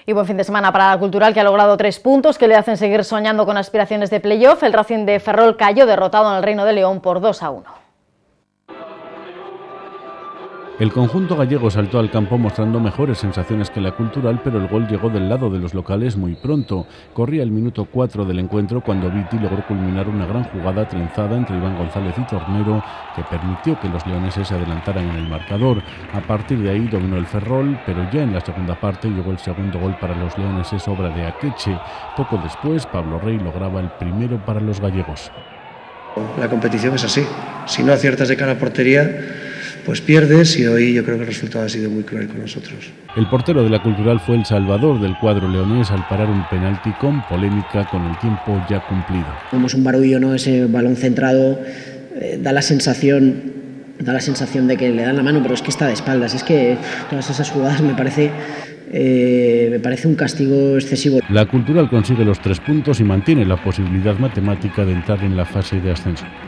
Y buen fin de semana para la Cultural, que ha logrado 3 puntos que le hacen seguir soñando con aspiraciones de playoff. El Racing de Ferrol cayó derrotado en el Reino de León por 2-1. El conjunto gallego saltó al campo mostrando mejores sensaciones que la Cultural, pero el gol llegó del lado de los locales muy pronto. Corría el minuto 4 del encuentro cuando Viti logró culminar una gran jugada trenzada entre Iván González y Tornero, que permitió que los leoneses se adelantaran en el marcador. A partir de ahí dominó el Ferrol, pero ya en la segunda parte llegó el segundo gol para los leoneses, obra de Akeche. Poco después, Pablo Rey lograba el primero para los gallegos. La competición es así. Si no aciertas de cara a portería, pues pierdes, y hoy yo creo que el resultado ha sido muy cruel con nosotros. El portero de la Cultural fue el salvador del cuadro leonés al parar un penalti con polémica con el tiempo ya cumplido. Vemos un barullo, ¿no? Ese balón centrado da la sensación de que le dan la mano, pero es que está de espaldas. Es que todas esas jugadas me parece un castigo excesivo. La Cultural consigue los 3 puntos y mantiene la posibilidad matemática de entrar en la fase de ascenso.